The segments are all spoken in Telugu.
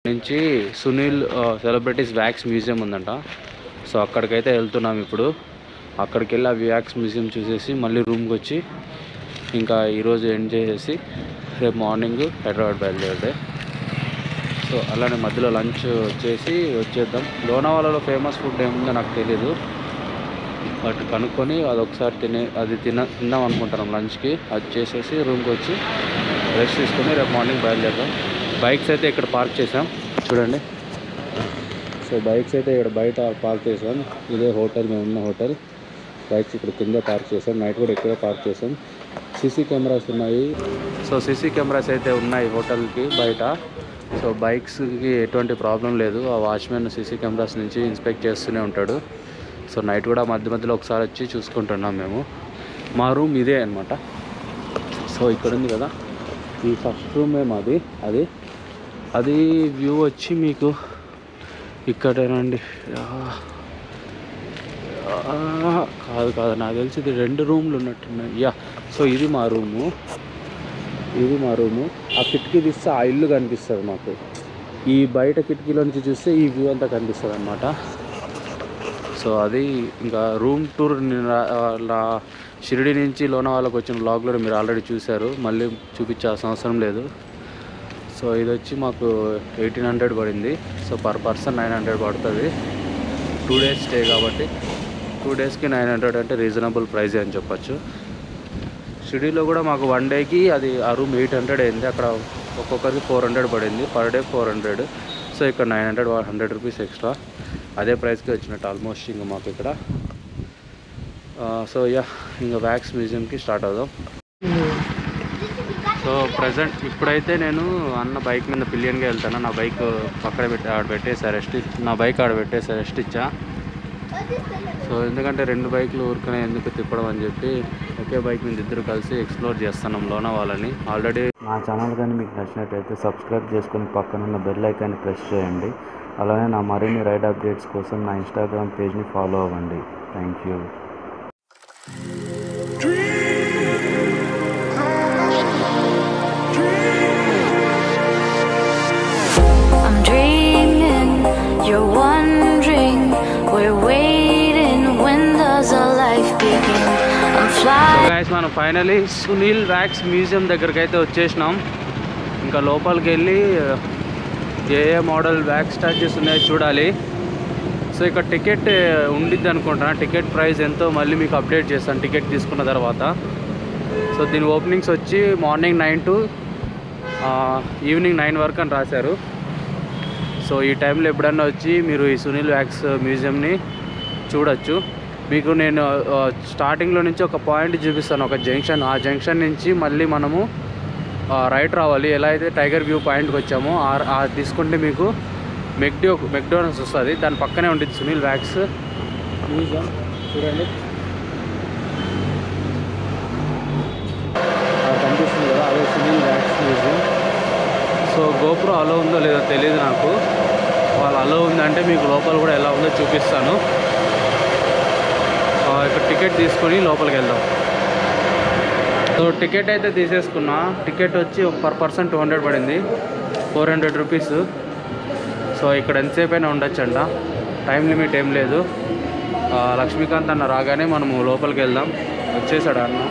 నుంచి సునీల్ సెలబ్రిటీస్ వ్యాక్స్ మ్యూజియం ఉందంట. సో అక్కడికైతే వెళ్తున్నాం ఇప్పుడు. అక్కడికి వెళ్ళి ఆ వ్యాక్స్ మ్యూజియం చూసేసి మళ్ళీ రూమ్కి వచ్చి ఇంకా ఈరోజు ఎండ్ చేసేసి రేపు మార్నింగ్ హైదరాబాద్ బయలుదేరితే. సో అలానే మధ్యలో లంచ్ వచ్చేద్దాం. లోనావాలలో ఫేమస్ ఫుడ్ ఏముందో నాకు తెలీదు, బట్ కనుక్కొని అదొకసారి తిందాం అనుకుంటున్నాం లంచ్కి. అది చేసేసి రూమ్కి వచ్చి రెస్ట్ తీసుకొని రేపు మార్నింగ్ బయలుదేరుతాం. బైక్స్ అయితే ఇక్కడ పార్క్ చేసాం చూడండి. సో బైక్స్ అయితే ఇక్కడ బయట పార్క్ చేసాం. ఇదే హోటల్, మేము ఉన్న హోటల్. బైక్స్ ఇక్కడ కింద పార్క్ చేసాం. నైట్ కూడా ఇక్కడే పార్క్ చేసాం. సీసీ కెమెరాస్ ఉన్నాయి. సో సీసీ కెమెరాస్ అయితే ఉన్నాయి హోటల్కి బయట. సో బైక్స్కి ఎటువంటి ప్రాబ్లం లేదు. ఆ వాచ్మెన్ సీసీ కెమెరాస్ నుంచి ఇన్స్పెక్ట్ చేస్తూనే ఉంటాడు. సో నైట్ కూడా మధ్య మధ్యలో ఒకసారి వచ్చి చూసుకుంటున్నాం మేము. మా రూమ్ ఇదే అనమాట. సో ఇక్కడ ఉంది కదా, ఈ ఫస్ట్ రూమే మాది. అది వ్యూ వచ్చి మీకు ఇక్కడేనండి. కాదు నాకు తెలిసి ఇది 2 రూమ్లు ఉన్నట్టున్నాయి. సో ఇది మా రూము. ఆ కిటికీ తీస్తే ఆ ఇల్లు కనిపిస్తుంది మాకు. ఈ బయట కిటికీలో నుంచి చూస్తే ఈ వ్యూ అంతా కనిపిస్తుంది అనమాట. సో అది ఇంకా రూమ్ టూర్ షిరిడి నుంచి లోనావాలకు వచ్చిన వ్లాగ్లో మీరు ఆల్రెడీ చూశారు, మళ్ళీ చూపించాల్సిన అవసరం లేదు. సో ఇది వచ్చి మాకు 1800 పడింది. సో పర్ పర్సన్ 900 పడుతుంది. 2 days స్టే కాబట్టి 2 daysకి 900 అంటే రీజనబుల్ ప్రైజే అని చెప్పచ్చు. షిరిడీలో కూడా మాకు 1 dayకి అది ఆ రూమ్ 800 అయింది. అక్కడ ఒక్కొక్కరికి 400 పడింది, పర్ డే 400. సో ఇక్కడ 900, 100 రూపీస్ ఎక్స్ట్రా. అదే ప్రైస్కి వచ్చినట్టు ఆల్మోస్ట్ ఇంకా మాకు ఇక్కడ. సో ఇంకా వ్యాక్స్ మ్యూజియంకి స్టార్ట్ అవుదాం. సో ప్రజెంట్ ఇప్పుడైతే నేను అన్న బైక్ మీద పిలియన్గా వెళ్తాను. నా బైక్ పక్కన నా బైక్ ఆడ పెట్టేసి రెస్ట్ ఇచ్చా. సో ఎందుకంటే 2 బైకులు ఊరుకునే ఎందుకు తిప్పడం అని చెప్పి ఒకే బైక్ మీద ఇద్దరు కలిసి ఎక్స్ప్లోర్ చేస్తున్నాం లోనావాలని. ఆల్రెడీ నా ఛానల్ కానీ మీకు నచ్చినట్టయితే సబ్స్క్రైబ్ చేసుకొని పక్కనున్న బెల్ ఐకాన్ని ప్రెస్ చేయండి. అలానే నా మరిన్ని రైడ్ అప్డేట్స్ కోసం నా ఇన్స్టాగ్రామ్ పేజ్ని ఫాలో అవ్వండి. Thank you. You're wondering, we're waiting, when does our life begin? I'm flying. So guys, మనం ఫైనలీ సునీల్ వ్యాక్స్ మ్యూజియం దగ్గరికి అయితే వచ్చేసినాం. ఇంకా లోపలికి వెళ్ళి ఏ మోడల్ వ్యాక్స్ స్టాచ్యూస్ ఉన్నాయో చూడాలి. సో ఇక్కడ టికెట్ ఉండిద్ది అనుకుంటున్నా. టికెట్ ప్రైస్ ఎంతో మళ్ళీ మీకు అప్డేట్ చేస్తాను టికెట్ తీసుకున్న తర్వాత. సో దీని ఓపెనింగ్స్ వచ్చి మార్నింగ్ 9 to ఈవినింగ్ 9 వరకు అని రాశారు. సో ఈ టైంలో ఎప్పుడన్నా వచ్చి మీరు ఈ సునీల్ వ్యాక్స్ మ్యూజియంని చూడొచ్చు. మీకు నేను స్టార్టింగ్లో నుంచి ఒక పాయింట్ చూపిస్తాను, ఒక జంక్షన్. ఆ జంక్షన్ నుంచి మళ్ళీ మనము రైట్ రావాలి. ఎలా అయితే టైగర్ వ్యూ పాయింట్కి వచ్చామో తీసుకుంటే మీకు మెక్డోనల్డ్స్ వస్తుంది. దాని పక్కనే ఉంటుంది సునీల్ వ్యాక్స్ మ్యూజియం. చూడండి కనిపిస్తుంది కదా, అదే Sunil wax museum. So GoPro allow ఉందో లేదో తెలియదు నాకు. వాళ్ళు అలో ఉందంటే మీకు లోపల కూడా ఎలా ఉందో చూపిస్తాను. ఇక్కడ టికెట్ తీసుకొని లోపలికి వెళ్దాం. సో టికెట్ అయితే తీసేసుకున్నా. టికెట్ వచ్చి పర్ పర్సన్ 200 పడింది, 400 రూపీస్. సో ఇక్కడ ఎంతసేపు అయినా ఉండొచ్చంట, టైం లిమిట్ ఏం లేదు. లక్ష్మీకాంత్ అన్న రాగానే మనము లోపలికి వెళ్దాం. వచ్చేసాడు అన్న.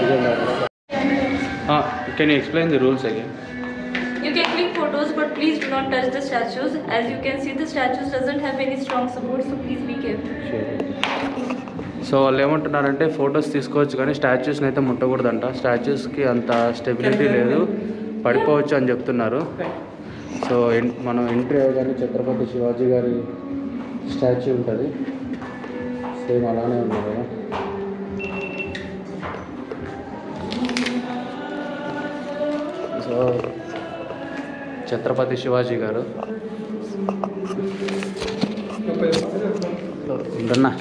Can you explain the rules again? You can click photos, but please do not touch the statues. As you can see, the statues doesn't have any strong support, so please be careful. So వాళ్ళు ఏమంటున్నారంటే ఫొటోస్ తీసుకోవచ్చు కానీ స్టాచ్యూస్ని అయితే ముట్టకూడదంట. స్టాచ్యూస్కి అంత స్టెబిలిటీ లేదు, పడిపోవచ్చు అని చెప్తున్నారు. సో మనం ఎంట్రీ అయ్యగానే ఛత్రపతి శివాజీ గారి స్టాచ్యూ ఉంటుంది. సేమ్ అలానే ఉంది కదా. సో ఛత్రపతి శివాజీ గారు ఉంటున్నా.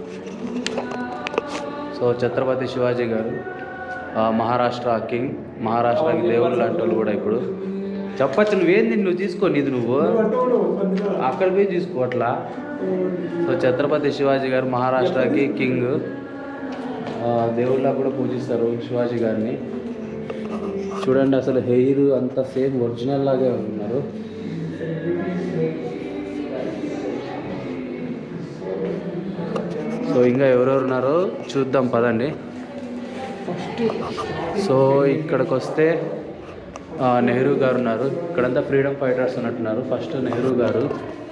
సో ఛత్రపతి శివాజీ గారు మహారాష్ట్ర కింగ్, మహారాష్ట్రకి దేవుడు లాంటి వాళ్ళు కూడా. ఇప్పుడు చెప్పచ్చు, నువ్వేంది నువ్వు తీసుకో, నీది నువ్వు అక్కడ పోయి తీసుకో అట్లా. సో ఛత్రపతి శివాజీ గారు మహారాష్ట్రకి కింగ్, దేవుళ్ళ కూడా పూజిస్తారు శివాజీ గారిని. చూడండి అసలు హెయిర్ అంతా సేమ్ ఒరిజినల్ లాగే ఉన్నారు. సో ఇంకా ఎవరెవరు ఉన్నారో చూద్దాం పదండి. సో ఇక్కడికి వస్తే నెహ్రూ గారు ఉన్నారు. ఇక్కడంతా ఫ్రీడమ్ ఫైటర్స్ ఉన్నట్టున్నారు. ఫస్ట్ నెహ్రూ గారు,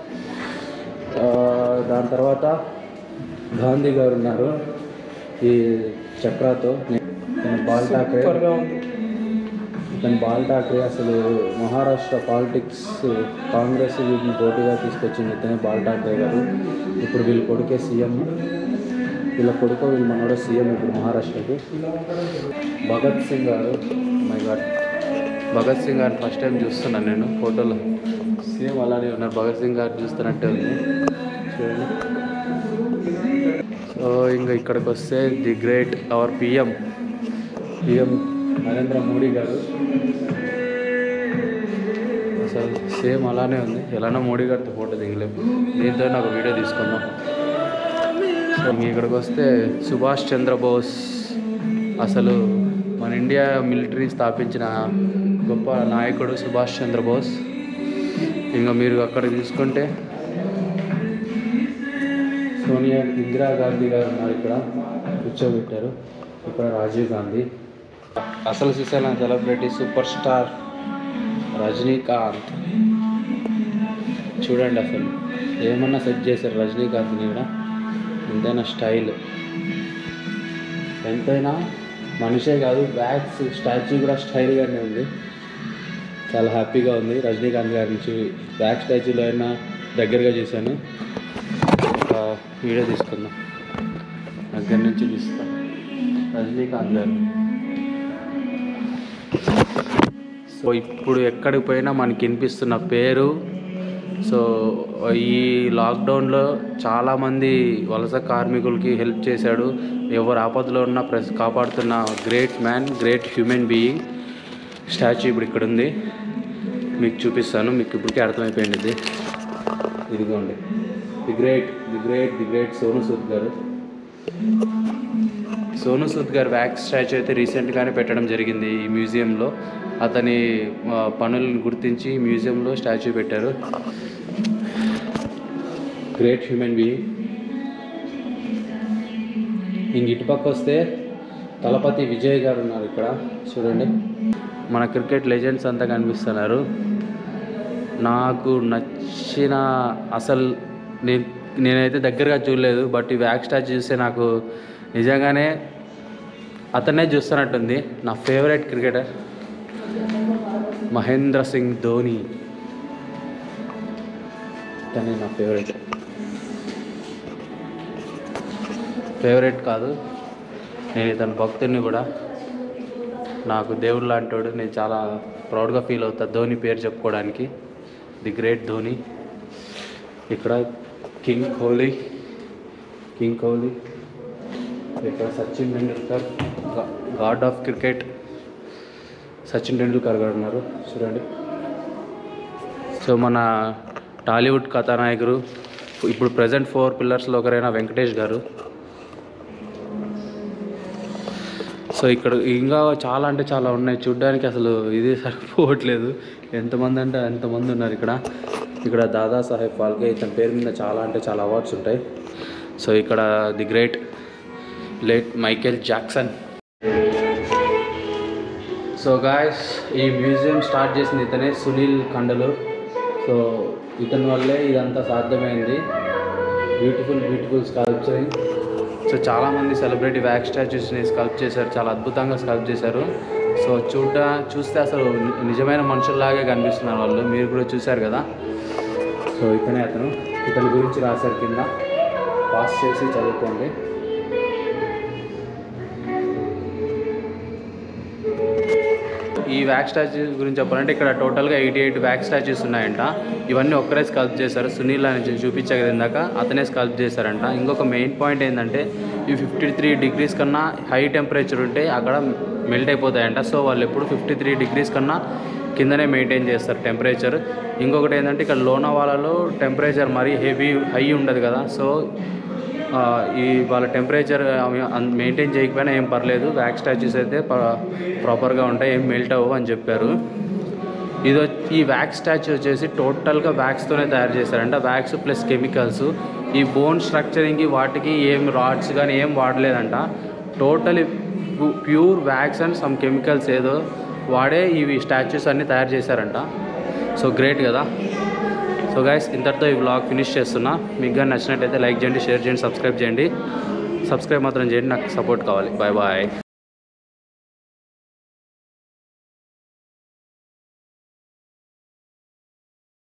దాని తర్వాత గాంధీ గారు ఉన్నారు ఈ చక్రాతో. బాల్ ఠాక్రే అసలు మహారాష్ట్ర పాలిటిక్స్ కాంగ్రెస్ వీటిని పోటీగా తీసుకొచ్చింది ఇతనే బాల్ ఠాక్రే గారు. ఇప్పుడు వీళ్ళ కొడుకే సీఎం, వీళ్ళ మనోడ సీఎం ఇప్పుడు మహారాష్ట్రకి. భగత్ సింగ్ గారు, మై గాడ్, భగత్ సింగ్ గారిని ఫస్ట్ టైం చూస్తున్నాను నేను ఫోటోలో. సేమ్ అలానే ఉన్నారు, భగత్ సింగ్ గారు చూస్తున్నట్టే ఉంది చూడండి. సో ఇంకా ఇక్కడికి వస్తే the great our PM Narendra Modi garu. అసలు సేమ్ అలానే ఉంది, ఎలానో మోడీ గారితో ఫోటో దిగలేము, దీంతో ఒక వీడియో తీసుకుందాం. సో ఇక్కడికి వస్తే సుభాష్ చంద్రబోస్, అసలు మన ఇండియా మిలిటరీ స్థాపించిన గొప్ప నాయకుడు సుభాష్ చంద్రబోస్. ఇంకా మీరు అక్కడ చూసుకుంటే ఇందిరాగాంధీ గారు ఉన్నారు, ఇక్కడ కూర్చోబెట్టారు. ఇక్కడ రాజీవ్ గాంధీ. అసలు చూసేలా సెలబ్రిటీ సూపర్ స్టార్ రజనీకాంత్. చూడండి అసలు ఏమన్నా సెట్ చేశారు రజనీకాంత్ని కూడా. ఎంతైనా స్టైల్, ఎంతైనా మనిషే కాదు వ్యాక్స్ స్టాచ్యూ కూడా స్టైల్గానే ఉంది. చాలా హ్యాపీగా ఉంది. రజనీకాంత్ గారి నుంచి వ్యాక్స్ స్టాచ్యూలో అయినా దగ్గరగా చూశాను. వీడియో తీసుకుందాం, దగ్గర నుంచి తీస్తాం రజనీకాంత్ గారు. సో ఇప్పుడు ఎక్కడికి పోయినా మనకి వినిపిస్తున్న పేరు. సో ఈ లాక్డౌన్లో చాలామంది వలస కార్మికులకి హెల్ప్ చేశాడు. ఎవరు ఆపదలో ఉన్నా కాపాడుతున్న great man, great human being statue ఇప్పుడు ఇక్కడ ఉంది. మీకు చూపిస్తాను, మీకు ఇప్పటికే అర్థమైపోయింది. ఇదిగోండి, ది గ్రేట్ సోను సూద్ గారు. సోను సూద్ గారు వ్యాక్స్ స్టాచ్యూ అయితే రీసెంట్గానే పెట్టడం జరిగింది ఈ మ్యూజియంలో. అతని పనులను గుర్తించి మ్యూజియంలో స్టాచ్యూ పెట్టారు. Great human being. ఇంక ఇటుపక్క వస్తే తలపతి విజయ్ గారు ఉన్నారు ఇక్కడ చూడండి. మన క్రికెట్ లెజెండ్స్ అంతా కనిపిస్తున్నారు. నాకు నచ్చిన, అసలు నేనైతే దగ్గరగా చూడలేదు, బట్ ఈ వ్యాక్స్ స్టాచ్యూ చూస్తే నాకు నిజంగానే అతన్నే చూస్తున్నట్టుంది. నా ఫేవరెట్ క్రికెటర్ మహేంద్ర సింగ్ ధోని, తనే నా ఫేవరెట్ కాదు, నేను ఇతని భక్తుడిని కూడా. నాకు దేవుడు లాంటివాడు. నేను చాలా ప్రౌడ్గా ఫీల్ అవుతా ధోని పేరు చెప్పుకోవడానికి. The great Dhoni. ఇక్కడ కింగ్ కోహ్లీ. ఇక్కడ Sachin Tendulkar, god of cricket Sachin Tendulkar garu ఉన్నారు చూడండి. సో మన టాలీవుడ్ కథానాయకుడు, ఇప్పుడు ప్రజెంట్ 4 పిల్లర్స్లో ఒకరైన వెంకటేష్ గారు. సో ఇక్కడ ఇంకా చాలా అంటే చాలా ఉన్నాయి చూడ్డానికి, అసలు ఇది సరిపోవట్లేదు. ఎంతమంది అంటే ఎంతమంది ఉన్నారు ఇక్కడ దాదాసాహెబ్ ఫాల్కే, ఇతని పేరు మీద చాలా అంటే చాలా అవార్డ్స్ ఉంటాయి. సో ఇక్కడ the great late Michael Jackson. So guys, ఈ మ్యూజియం స్టార్ట్ చేసింది ఇతనే, సునీల్ కండలు. సో ఇతని వల్లే ఇదంతా సాధ్యమైంది. Beautiful sculpturing. సో చాలామంది సెలబ్రిటీ వ్యాక్స్ స్టాచ్యూస్ని స్కల్ప్ చేశారు, చాలా అద్భుతంగా స్కల్ప్ చేశారు. సో చూస్తే అసలు నిజమైన మనుషుల్లాగే కనిపిస్తున్నారు వాళ్ళు. మీరు కూడా చూశారు కదా. సో ఇతని గురించి రాశారు కింద, పాస్ చేసి చదువుకోండి. ఈ వ్యాక్స్ స్టాచ్యూ గురించి చెప్పాలంటే ఇక్కడ టోటల్గా 88 వ్యాక్స్ స్టాచ్యూస్ ఉన్నాయంట. ఇవన్నీ ఒక్కరే స్కల్ప్ చేశారు. సునీల్ అని చూపించే ఇందాక అతనే స్కల్ప్ చేశారంట. ఇంకొక మెయిన్ పాయింట్ ఏంటంటే ఈ 53 డిగ్రీస్ కన్నా హై టెంపరేచర్ ఉంటే అక్కడ మెల్ట్ అయిపోతాయంట. సో వాళ్ళు ఎప్పుడు 53 డిగ్రీస్ కన్నా కిందనే మెయింటైన్ చేస్తారు టెంపరేచర్. ఇంకొకటి ఏంటంటే ఇక్కడ లోనావాలాలో టెంపరేచర్ మరీ హై ఉండదు కదా. సో వాళ్ళ టెంపరేచర్ మెయింటైన్ చేయకపోయినా ఏం పర్లేదు, వ్యాక్స్ స్టాచ్యూస్ అయితే ప్రాపర్గా ఉంటాయి, ఏం మెల్ట్ అవ్వవు అని చెప్పారు. ఈ వ్యాక్స్ స్టాచ్యూ వచ్చేసి టోటల్గా వ్యాక్స్తోనే తయారు చేశారంట. Wax plus chemicals. ఈ బోన్ స్ట్రక్చరింగ్కి వాటికి ఏం రాడ్స్ కానీ ఏం వాడలేదంట. Totally pure wax and some chemicals ఏదో వాడే ఇవి స్టాచ్యూస్ అన్నీ తయారు చేశారంట. సో గ్రేట్ కదా. సో గైస్, ఇంతటితో ఈ వ్లాగ్ ఫినిష్ చేస్తున్నా. మీకు కానీ నచ్చినట్టయితే లైక్ చేయండి, షేర్ చేయండి, సబ్స్క్రైబ్ చేయండి. సబ్స్క్రైబ్ మాత్రం చేయండి, నాకు సపోర్ట్ కావాలి. Bye bye.